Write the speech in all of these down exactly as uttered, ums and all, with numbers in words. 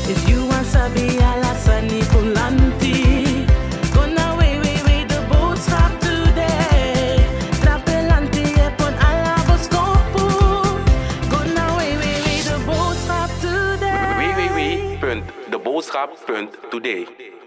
If you want sabi ala sani pulanti, gonna way way way the boodschap today. Trapelanti epon ala boskopu, gonna way way way the boodschap today. w w w punt de boodschap punt today.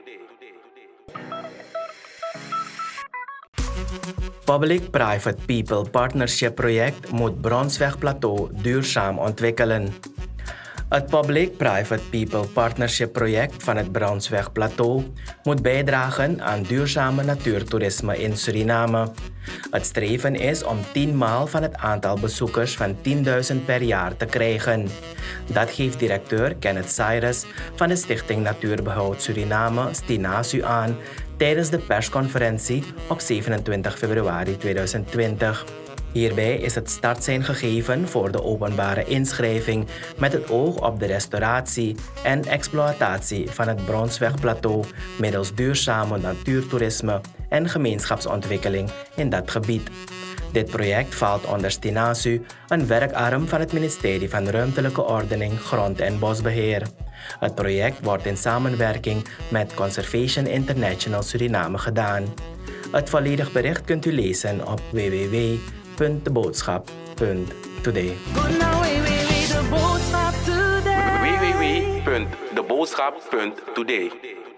Public-Private People Partnership project moet Bronsweg Plateau duurzaam ontwikkelen. Het Public-Private People Partnership project van het Bronsweg Plateau moet bijdragen aan duurzame natuurtoerisme in Suriname. Het streven is om tienmaal van het aantal bezoekers van tienduizend per jaar te krijgen. Dat geeft directeur Kenneth Cyrus van de Stichting Natuurbehoud Suriname, STINASU, aan tijdens de persconferentie op zevenentwintig februari tweeduizend twintig. Hierbij is het startsein gegeven voor de openbare inschrijving met het oog op de restauratie en exploitatie van het Bronswegplateau middels duurzame natuurtoerisme en gemeenschapsontwikkeling in dat gebied. Dit project valt onder STINASU, een werkarm van het ministerie van Ruimtelijke Ordening, Grond- en Bosbeheer. Het project wordt in samenwerking met Conservation International Suriname gedaan. Het volledig bericht kunt u lezen op w w w punt de boodschap punt today. w w w punt de boodschap punt today.